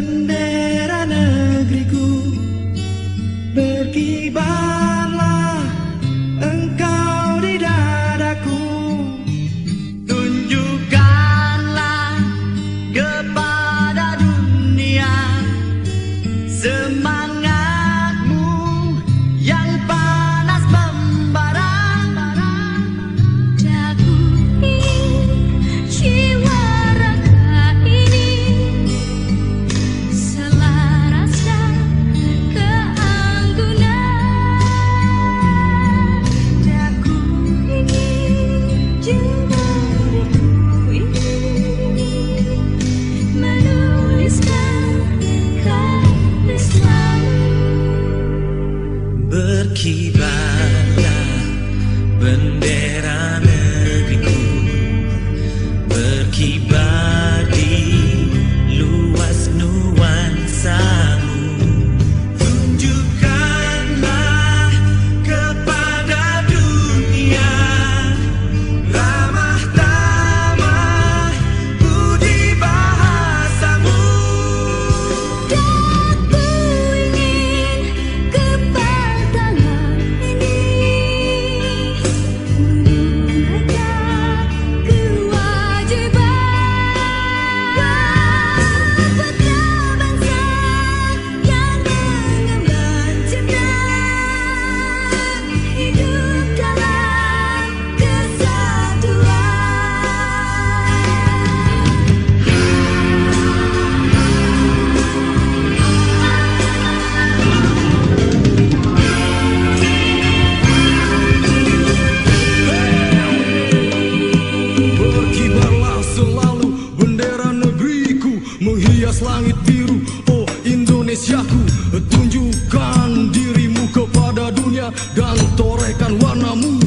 bendera negeriku, berkibarlah engkau di dadaku. Tunjukkanlah kepada dunia semangatmu yang panas membara. Daku ingin jiwa raga ini selaraskan keanggunan. Daku ingin jiwa diriku ini menuliskan kata selalu. Berkibarlah bendera negeriku, berkibar di luas nuansamu. Tunjukkanlah kepada dunia ramah tamah budi bahasamu. Daku ingin kepertangan ini menunaikan kewajiban putra bangsa yang mengemban cipta hidup dalam kesatuan. Berkibarlah selalu bendera negeriku, menghias langit biru, oh Indonesiaku. Tunjukkan dirimu kepada dunia dan torehkan warnamu